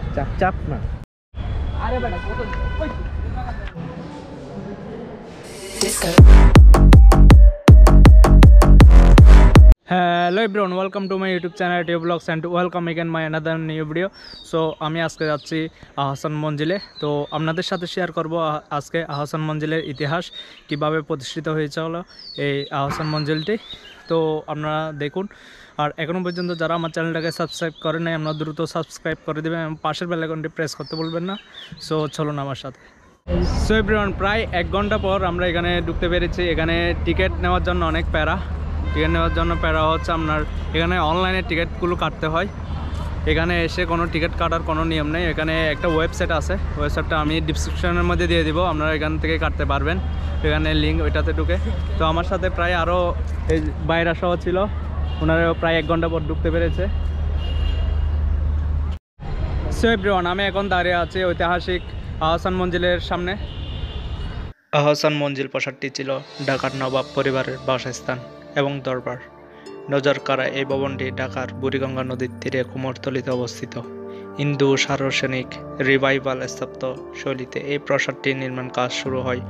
চাপ চাপ না। আরে বেটা কত ওই Hello everyone, welcome to my YouTube channel Tube Vlogs and welcome again my another new video. So আমি আজকে যাচ্ছি আহসান মঞ্জিলে। তো আপনাদের সাথে শেয়ার করব আজকে আহসান মঞ্জিলের ইতিহাস কিভাবে প্রতিষ্ঠিত হয়েছিল এই আহসান মঞ্জিলটি। তো আপনারা দেখুন, আর এখনো পর্যন্ত যারা আমার চ্যানেলটাকে সাবস্ক্রাইব করেন নাই আপনারা দ্রুত সাবস্ক্রাইব করে দেবেন এবং পাশের বেল আইকনটি প্রেস করতে ভুলবেন না। সো চলুন আমার সাথে। সো এভরিওয়ান, প্রায় 1 ঘন্টা পর আমরা এখানে ঢুকতে পেরেছি। এখানে টিকিট নেওয়ার জন্য অনেক প্যারা। টিকিট নেওয়ার জন্য প্যারা হচ্ছে আপনার এখানে অনলাইনে টিকিটগুলো কাটতে হয়। এখানে এসে কোনো টিকিট কাটার কোনো নিয়ম নেই। এখানে একটা ওয়েবসাইট আছে, ওয়েবসাইটটা আমি ডিসক্রিপশনের মধ্যে দিয়ে দিব, আপনারা এখান থেকে কাটতে পারবেন। এখানে লিঙ্ক ওইটাতে ঢুকে। তো আমার সাথে প্রায় আরও এই বাইরা সহ ছিল, ওনারাও প্রায় 1 ঘন্টা পর ঢুকতে পেরেছে। সো এভরিওয়ান, আমি এখন দাঁড়িয়ে আছি ঐতিহাসিক আহসান মঞ্জিলের সামনে। আহসান মঞ্জিল প্রাসাদটি ছিল ঢাকার নবাব পরিবারের বাসস্থান এবং দরবার। নজর কাড়া এই ভবনটি ঢাকার বুড়িগঙ্গা নদীর তীরে কুমোরটুলিতে অবস্থিত। হিন্দু সার্বজনিক রিভাইভাল স্থাপত্য শৈলীতে এই প্রাসাদটির নির্মাণ কাজ শুরু হয়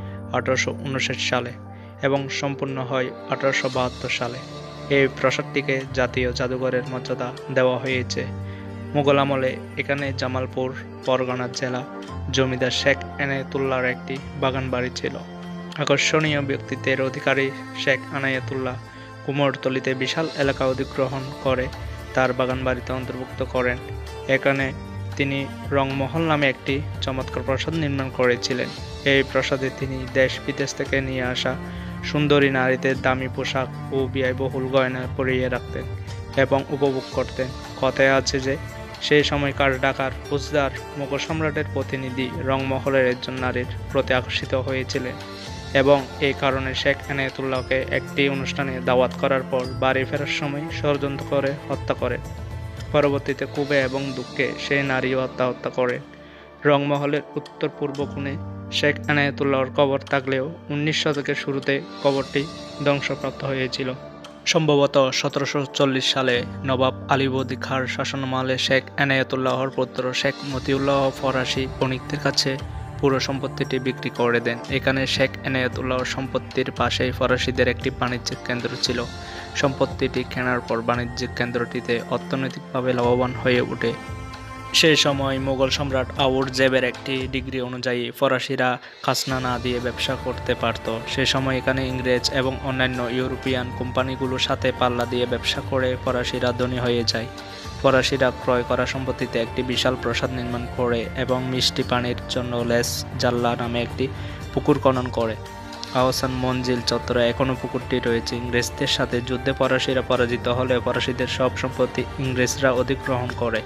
1859 সালে এবং সম্পূর্ণ হয় 1872 সালে। এই প্রাসাদটিকে জাতীয় জাদুঘরের মর্যাদা দেওয়া হয়েছে। মুঘল আমলে এখানে জামালপুর পরগনা জেলা জমিদার শেখ এনায়েতুল্লাহর একটি বাগান বাড়ি ছিল। আকর্ষণীয় ব্যক্তিত্বের অধিকারী শেখ এনায়েতুল্লাহ কুমোরটুলিতে বিশাল এলাকা অধিগ্রহণ করে তার বাগান বাড়িতে অন্তর্ভুক্ত করেন। এখানে তিনি রংমহল নামে একটি চমৎকার প্রাসাদ নির্মাণ করেছিলেন। এই প্রাসাদে তিনি দেশ বিদেশ থেকে নিয়ে আসা সুন্দরী নারীদের দামি পোশাক ও ব্যয়বহুল গয়না পরিয়ে রাখতেন এবং উপভোগ করতেন। কথায় আছে যে সেই সময়কার ঢাকার ফৌজদার মুঘল সম্রাটের প্রতিনিধি রংমহলের একজন নারীর প্রতি আকর্ষিত হয়েছিলেন এবং এই কারণে শেখ এনায়েতুল্লাহকে একটি অনুষ্ঠানে দাওয়াত করার পর বাড়ি ফেরার সময় ষড়যন্ত্র করে হত্যা করেন। পরবর্তীতে ক্ষোভে এবং দুঃখে সেই নারীও হত্যা করেন। রংমহলের উত্তর পূর্ব কোণে শেখ এনায়েতুল্লাহর কবর থাকলেও 19 শতকের শুরুতে কবরটি ধ্বংসপ্রাপ্ত হয়েছিল। সম্ভবত 1740 সালে নবাব আলীবর্দী খাঁর শাসনামলে শেখ এনায়েতুল্লাহর পুত্র শেখ মতিউল্লাহ ফরাসি বণিকদের কাছে পুরো সম্পত্তিটি বিক্রি করে দেন। এখানে শেখ এনায়েতুল্লাহর সম্পত্তির পাশেই ফরাসিদের একটি বাণিজ্যিক কেন্দ্র ছিল। সম্পত্তিটি কেনার পর বাণিজ্যিক কেন্দ্রটিতে অর্থনৈতিকভাবে লাভবান হয়ে ওঠে। সেই সময় মুঘল সম্রাট আওরঙ্গজেবের একটি ডিগ্রি অনুযায়ী ফরাসিরা খাজনা না দিয়ে ব্যবসা করতে পারত। সে সময় এখানে ইংরেজ এবং অন্যান্য ইউরোপিয়ান কোম্পানিগুলোর সাথে পাল্লা দিয়ে ব্যবসা করে ফরাসিরা ধনী হয়ে যায়। ফরাসিরা ক্রয় করা সম্পত্তিতে একটি বিশাল প্রাসাদ নির্মাণ করে এবং মিষ্টি পানির জন্য লেস জাল্লা নামে একটি পুকুর খনন করে। আহসান মঞ্জিল চত্বরে এখনও পুকুরটি রয়েছে। ইংরেজদের সাথে যুদ্ধে ফরাসিরা পরাজিত হলে ফরাসিদের সব সম্পত্তি ইংরেজরা অধিগ্রহণ করে।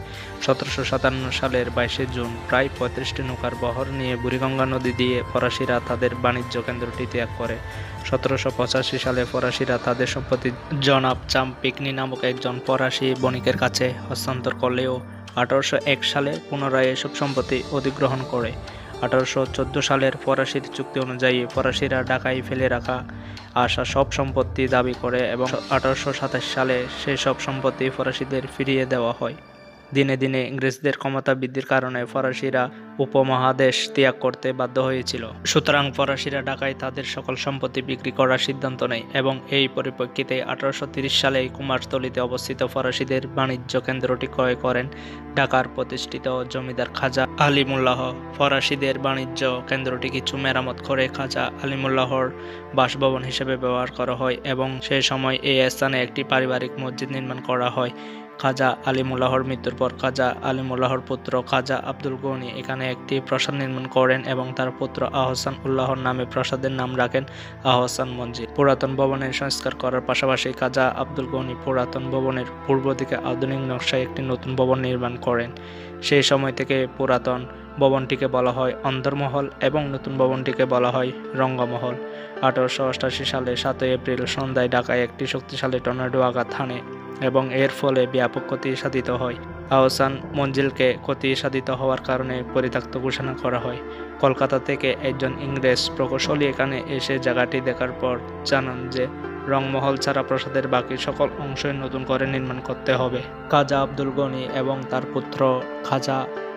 1757 সালের 22 জুন প্রায় 35টি নৌকার বহর নিয়ে বুড়িগঙ্গা নদী দিয়ে ফরাসিরা তাদের বাণিজ্য কেন্দ্রটি ত্যাগ করে। 1785 সালে ফরাসিরা তাদের সম্পত্তি জনাব চাম্পিকনি নামক একজন ফরাসি বণিকের কাছে হস্তান্তর করলেও 1801 সালে পুনরায় এসব সম্পত্তি অধিগ্রহণ করে। 1814 সালের ফরাসির চুক্তি অনুযায়ী ফরাসিরা ঢাকায় ফেলে রাখা আসা সব সম্পত্তি দাবি করে এবং 1827 সালে সেই সব সম্পত্তি ফরাসিদের ফিরিয়ে দেওয়া হয়। দিনে দিনে ইংরেজদের ক্ষমতা বৃদ্ধির কারণে ফরাসিরা উপমহাদেশ ত্যাগ করতে বাধ্য হয়েছিল। সুতরাং ফরাসিরা ঢাকায় তাদের সকল সম্পত্তি বিক্রি করার সিদ্ধান্ত নেয় এবং এই পরিপ্রেক্ষিতে 1830 সালে কুমারটুলিতে অবস্থিত ফরাসিদের বাণিজ্য কেন্দ্রটি ক্রয় করেন ঢাকার প্রতিষ্ঠিত জমিদার খাজা আলিমুল্লাহ। ফরাসিদের বাণিজ্য কেন্দ্রটি কিছু মেরামত করে খাজা আলিমুল্লাহর বাসভবন হিসেবে ব্যবহার করা হয় এবং সেই সময় এই স্থানে একটি পারিবারিক মসজিদ নির্মাণ করা হয়। খাজা আলিমুল্লাহর মৃত্যুর পর খাজা আলিমুল্লাহর পুত্র খাজা আব্দুল গনি এখানে একটি প্রাসাদ নির্মাণ করেন এবং তার পুত্র আহসান উল্লাহর নামে প্রাসাদের নাম রাখেন আহসান মঞ্জিল। পুরাতন ভবনের সংস্কার করার পাশাপাশি খাজা আব্দুল গনি পুরাতন ভবনের পূর্ব দিকে আধুনিক নকশায় একটি নতুন ভবন নির্মাণ করেন। সেই সময় থেকে পুরাতন ভবনটিকে বলা হয় অন্দরমহল এবং নতুন ভবনটিকে বলা হয় রঙ্গমহল। 1888 সালে 7 এপ্রিল সন্ধ্যায় ঢাকায় একটি শক্তিশালী টর্নেডো আঘাত হানে এবং এর ফলে ব্যাপক ক্ষতি সাধিত হয়। আহসান মঞ্জিলকে ক্ষতি সাধিত হওয়ার কারণে পরিত্যক্ত ঘোষণা করা হয়। কলকাতা থেকে একজন ইংরেজ প্রকৌশলী এখানে এসে জায়গাটি দেখার পর জানান যে রংমহল ছাড়া প্রাসাদের বাকি সকল অংশই নতুন করে নির্মাণ করতে হবে। খাজা আব্দুল গনি এবং তার পুত্র খাজা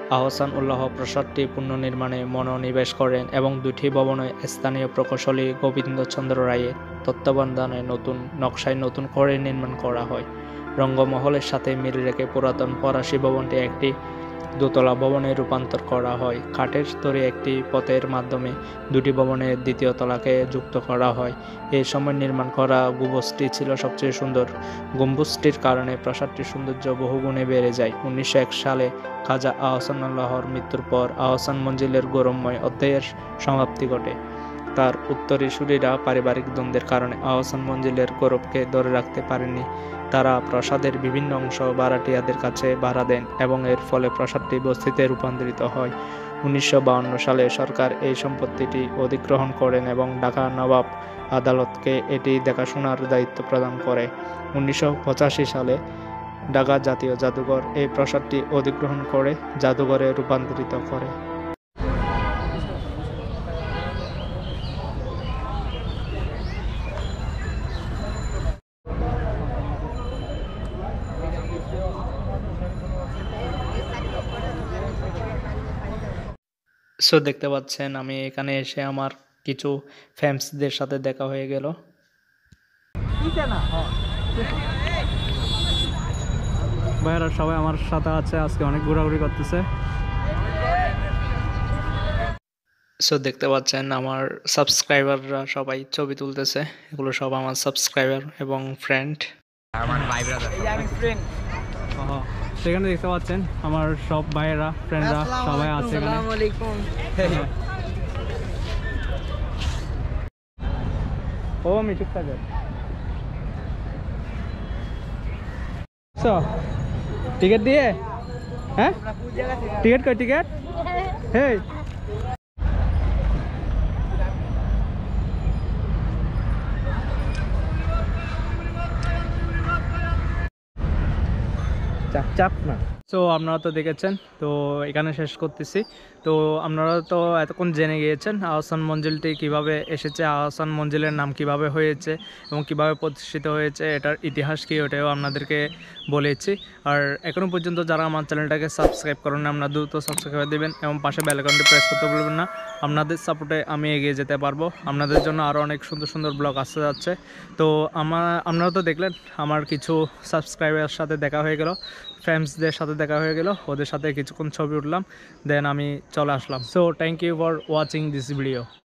আহসান উল্লাহ প্রাসাদটি পুনর্নির্মাণে মনোনিবেশ করেন এবং দুটি ভবনে স্থানীয় প্রকৌশলী গোবিন্দচন্দ্র রায়ের তত্ত্বাবধানে নতুন নকশায় নতুন করে নির্মাণ করা হয়। রঙ্গমহলের সাথে মিল রেখে পুরাতন ফরাসি ভবনটি একটি দোতলা ভবনে রূপান্তর করা হয়। কাঠের তৈরি একটি পথের মাধ্যমে দুটি ভবনের দ্বিতীয় তলাকে যুক্ত করা হয়। এই সময় নির্মাণ করা গম্বুজটি ছিল সবচেয়ে সুন্দর। গম্বুজটির কারণে প্রাসাদটির সৌন্দর্য বহুগুণে বেড়ে যায়। 1901 সালে খাজা আহসান উল্লাহর মৃত্যুর পর আহসান মঞ্জিলের গৌরবময় অধ্যায়ের সমাপ্তি ঘটে। তার উত্তরসূরিরা পারিবারিক দ্বন্দ্বের কারণে আহসান মঞ্জিলের গৌরবকে ধরে রাখতে পারেননি। তারা প্রাসাদের বিভিন্ন অংশ ভাড়াটিয়াদের কাছে ভাড়া দেন এবং এর ফলে প্রাসাদটি বস্তিতে রূপান্তরিত হয়। 1952 সালে সরকার এই সম্পত্তিটি অধিগ্রহণ করেন এবং ঢাকা নবাব আদালতকে এটি দেখাশোনার দায়িত্ব প্রদান করে। 1985 সালে ঢাকা জাতীয় জাদুঘর এই প্রাসাদটি অধিগ্রহণ করে জাদুঘরে রূপান্তরিত করে। সো দেখতে পাচ্ছেন আমি এখানে এসে আমার কিছু ফ্যান্সদের সাথে দেখা হয়ে গেল। ভাইয়ারা সবাই আমার সাথে আছে, আজকে অনেক ঘোরাঘুরি করতেছে। সো দেখতে পাচ্ছেন আমার সাবস্ক্রাইবাররা সবাই ছবি তুলতেছে। এগুলো সব আমার সাবস্ক্রাইবার এবং ফ্রেন্ড। সেখানে দেখতে পাচ্ছেন আমার সব ভাইয়েরা ফ্রেন্ডরা সবাই আছে এখানে। ও মিঠুক থাকে। টিকিট দিয়ে হ্যাঁ টিকিট কই টিকিট হে চাপ চাপ না। সো আপনারা তো দেখেছেন, তো এখানে শেষ করতেছি। তো আপনারা তো এতক্ষণ জেনে গিয়েছেন আহসান মঞ্জিলটি কিভাবে এসেছে, আহসান মঞ্জিলের নাম কিভাবে হয়েছে এবং কিভাবে প্রতিষ্ঠিত হয়েছে, এটার ইতিহাস কি ওটাও আপনাদেরকে বলেছি। আর এখনও পর্যন্ত যারা আমার চ্যানেলটাকে সাবস্ক্রাইব করেন আপনারা দ্রুত সাবস্ক্রাইব দেবেন এবং পাশে বেল আইকনটি প্রেস করতে ভুলবেন না। আপনাদের সাপোর্টে আমি এগিয়ে যেতে পারবো। আপনাদের জন্য আরও অনেক সুন্দর সুন্দর ব্লগ আসতে যাচ্ছে। তো আপনারা তো দেখলেন আমার কিছু সাবস্ক্রাইবারের সাথে দেখা হয়ে গেল, ফ্রেন্ডসদের সাথে দেখা হয়ে গেল, ওদের সাথে কিছুক্ষণ ছবি উঠলাম, দেন আমি চলে আসলাম। So thank you for watching this video.